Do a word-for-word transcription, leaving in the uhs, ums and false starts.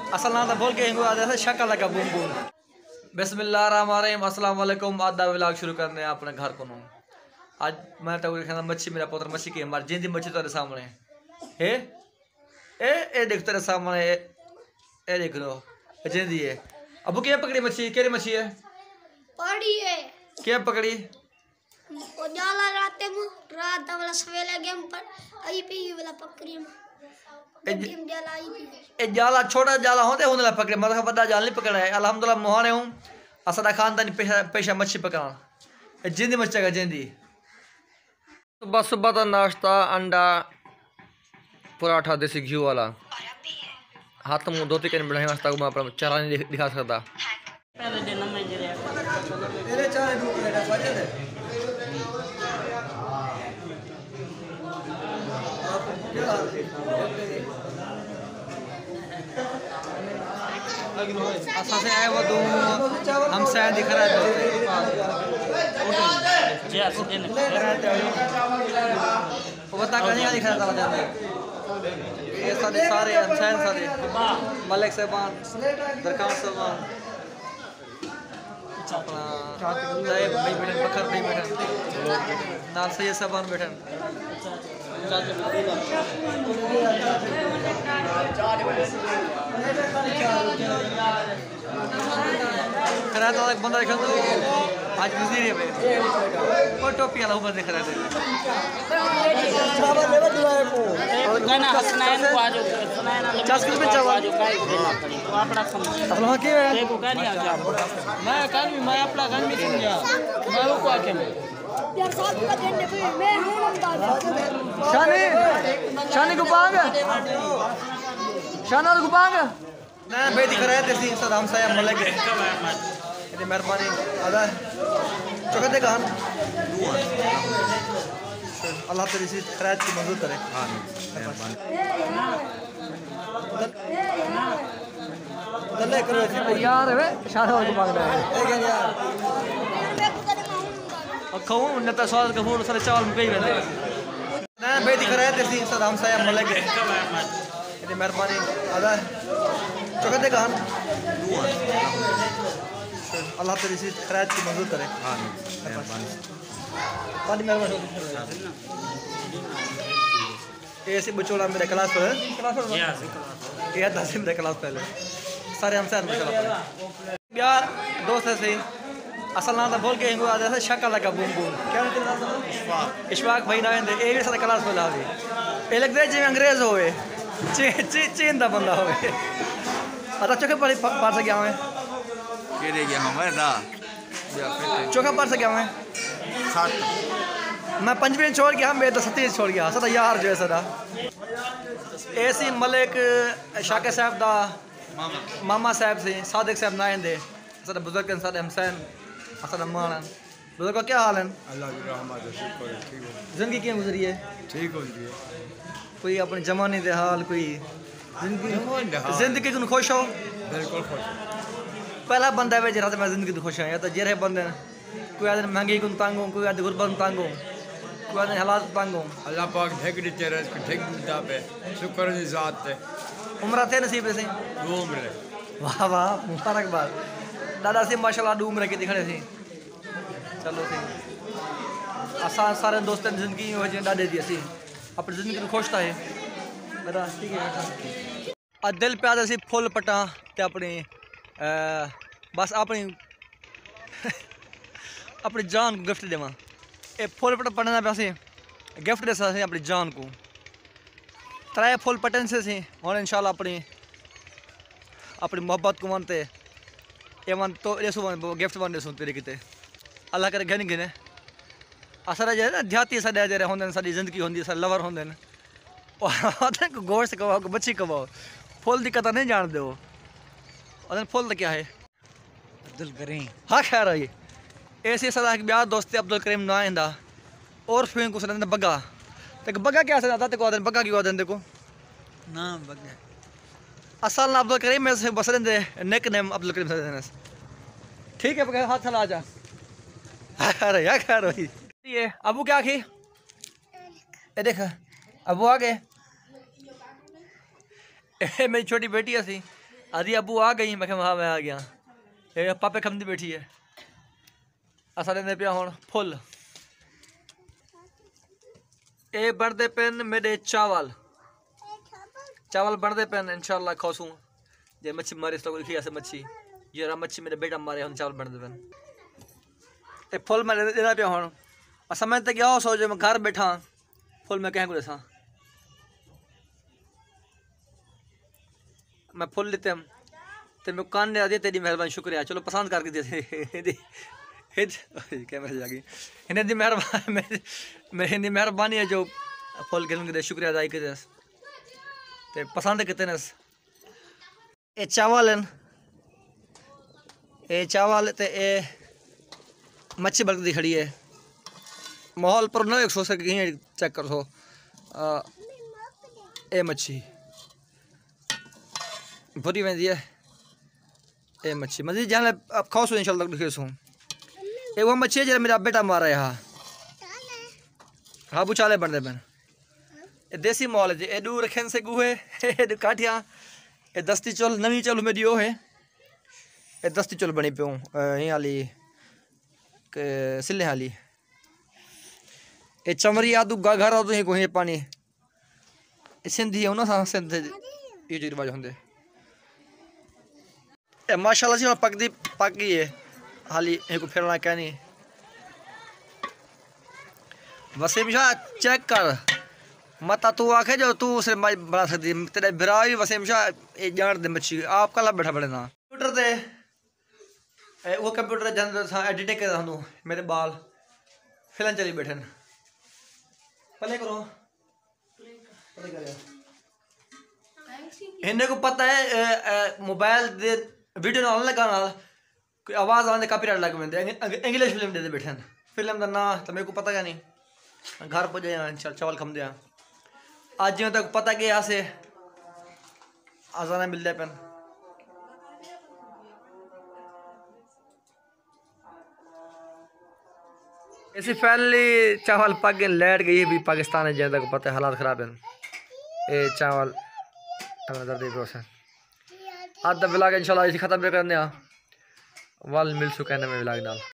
असल ना बोल के हिंगू आते शक्ल लगा बूम बूम। बिस्मिल्लाहिर्रहमानिर्रहीम, अस्सलाम वालेकुम। आधा व्लॉग शुरू करने अपने घर को। आज मैं तो कहना मच्छी, मेरा पुत्र मच्छी की मार जिंदी मच्छी तेरे सामने है। ए ए देख तेरे सामने ए, ए देख लो जिंदी है। अबू क्या पकड़ी मच्छी? केरी मच्छी है? पड़ी है। क्या पकड़ी? वो जाला रात में रात वाला सवेरे गेम पर आई पी वाला पकड़ी में गेम जाला आई पी। ए जाला छोटा जाला होते होने ला पकड़े, मतलब बड़ा जाल नहीं पकड़ा है। अल्हम्दुलिल्लाह मोहने हूं असदा खानदानी पेशा पेशा मच्छी पकड़ना। ए जिंदी मच्छी का जिंदी। सुबह सुबह का नाश्ता अंडा पराठा देसी घी वाला। हाथ मुंह धोते करने बढ़िया नाश्ता को मैं अपना चेहरा नहीं दिखा सकता। पहले दिन में जरे तेरे चाय दो प्लेट साजे दे। असा से आए वो दो हम से दिख रहा है जी ऐसे दिन वो बता कहीं दिख रहा था जाने ये सारे सारे इंसान सारे मलिक साहबान दरकान साहबान अपना ताइब भाई बैठन, बकर भाई बैठन, नाल सैयद साहबान बैठन। खरा तो एक बंदा देखा तो आज वजीर है और टोपी वाला ऊपर दिख रहा था। गाना हसनैन को आज हसनैन चास किस में चावा जो काई देना पड़ी तो अपना समझ अब वहां के है को गानी आ जा मैं कान में मैं अपना गान में सुन गया मैं वो को आके में यार साथ का देने पे मैं हूं अंदाज शानी शानी को पांग शाना को पांग ना भाई दिख रहा है तेरी सदाम साहब मलिक इतनी मेहरबानी आदा चुकते कान अल्लाह तेरी सी खैरात की मंजूर करे। आमीन मेहरबानी दल्ले करो यार वे शाना को मांग रहा है यार और खाऊं न तो स्वाद का फूड सारे चावल में पे ही रहते ना भाई दिख रहा है तेरी सदाम साहब मलिक इतनी मेहरबानी आदा चुकते कान अल्लाह तेरी सी खैरात की मंजूर करे। आमीन मेहरबानी पानी मेहरबानी ऐसे बचोड़ा मेरे क्लास पर क्लास पर ये दस मेरे क्लास पहले सारे हम साथ में यार दोस्त है सही असल ना बोल के हिंगू आते शक्ल लगा बूम बूम। क्या इशफाक इशफाक भाई ना ये भी सारे क्लास पर लावे ये लगता है जिम्मे अंग्रेज होवे ची चीन दा बंदा होवे। अच्छा चोखे पढ़ पढ़ सके हमें के दे गया हमें ना चोखा पढ़ सके हमें सात मैं पंजवीं छोड़ गया मैं तो सतीश छोड़ गया सदा यार जो है सदा ऐसी मलिक शाकिर साहब दा मामा साहब से सादिक साहब ना आंदे सदा बुजुर्ग सादा हमसैन सदा मान बुजुर्ग का क्या हाल है? अल्लाह की रहमत है शुक्र है ठीक है जिंदगी क्यों गुजरी है? ठीक हो जी कोई अपने जमाने दे हाल कोई जिंदगी जिंदगी को खुश हो? बिल्कुल खुश पहला बंदा है जरा मैं जिंदगी तो खुश है या तो जेरे बंदे कोई आदमी महंगी को तंग हो कोई आदमी गुरबत तंग हो कोई आदमी हालात तंग हो। अल्लाह पाक ढक दे तेरे को ढक दा पे शुक्र है ज़ात ते उम्र थे नसीब से दो उम्र वाह वाह मुबारकबाद दादा से माशाल्लाह दो उम्र के दिखने से चलो सी असा सारे दोस्तों जिंदगी हो जे दादे दी सी अपनी जिंदगी को खुश था है बड़ा ठीक है। आ दिल प्यादा सी फुल पटा ते अपनी बस अपनी अपनी जान को गिफ्ट देवा ए फुल पट पढ़ना पैसे गिफ्ट दे सकते अपनी जान को त्रै फुल पटन से सी और इंशाल्लाह अपनी अपनी मोहब्बत को मनते ये मन तो रेसु गिफ्ट वन रेसु तेरे किते अल्लाह करे घन गिने असर जो है ना देहाती सदा जरे होंदे साडी जिंदगी होंदी सा लवर होंदे न और गोश्त कबाओ मच्छी कबाओ फुल दी कदर नहीं जान दो और फुल तो क्या है अब्दुल करीम हाँ खैर है ऐसे सदा ब्याह दोस्ती अब्दुल करीम ना आंदा और फिर कुछ ना बग्गा ते बग्गा क्या सदा ते को बग्गा क्यों आदन देखो ना बग्गा असल ना अब्दुल करीम में से बसरन दे नेक नेम अब्दुल करीम से ठीक है बग्गा हाथ चला जा अरे यार खैर है ये अबू क्या खी ये देख अबू आ गए मेरी छोटी बेटी है सी आदि अबू आ गई, मैं कहा हाँ मैं आ गया। ये पापे खमदी बैठी है। असा लेंदे पिया हुण फुल। ए बनदे पेन मेरे चावल चावल बनदे पेन इंशाल्लाह खासूं जे मच्छी मारे तो लिखी ऐसे मच्छी जरा मच्छी मेरे बेटा मारे हम चावल बनदे पेन। ए फुल मैं देना पिया हुण समय तक गया सो जो मैं घर बैठा फुल मैं कह को दसा मैं फुल लेते हम ते मैं कान दे तेरी मेहरबानी शुक्रिया। चलो पसंद करके दे कैमरा जा गई हिंदी दी मेहरबानी मेरी हिंदी मेहरबानी है जो फुल गिलन के शुक्रिया अदा कर ते पसंद कितने ने। ए चावल हैं ए चावल ते ए मच्छी बल्कि खड़ी है माहौल पर ना एक सौ से चेक कर सो ए मच्छी बुरी वेंदी है ए मच्छी मजीद जहाँ अब खाओ सो इंशाल्लाह दिखे सो ए वो मच्छी है जरा मेरा बेटा मारा है हाँ हाँ बुचाले बनते बन ए देसी माहौल है ए दूर रखें से गुहे ए काठिया ए दस्ती चोल नवी चोल में दियो है ए दस्ती चोल बनी पियो यहीं वाली के सिले हाली ए चमरी आदू गा घर आदू ही कोई पानी सिंधी है ना सा सिंध ये जो रिवाज होंगे ए माशाल्लाह जी पकदी पक गई है हाली एक फिरना क्या नहीं वसीम शाह चेक कर मत तू आखे जो तू उसे बना सकती तेरे बिरा भी वसीम शाह ये जान दे मच्छी आप कल बैठा बड़े ना कंप्यूटर ते वो कंप्यूटर जन एडिटिंग कर रहा मेरे बाल फिल्म चली बैठे प्ले करो प्ले करो इन्हें को पता है मोबाइल दे वीडियो नाल लगा नाल कोई आवाज़ आने कॉपीराइट लग पैंदे इंग्लिश फिल्म दे बैठे फिल्म का ना तो मेरे को पता क्या नहीं घर पुजे चल चावल खम दिया आज जिवें तक पता कि यहाँ से आजाना मिलते पेन ऐसी फैनली चावल पक गए लेट गई भी पाकिस्तान है जहाँ तक पता है हालात ख़राब हैं ये चावल आज तक ब्लॉग इंशाल्लाह इसी ख़त्म करने वाल मिल चुका है नए ब्लॉग नाल।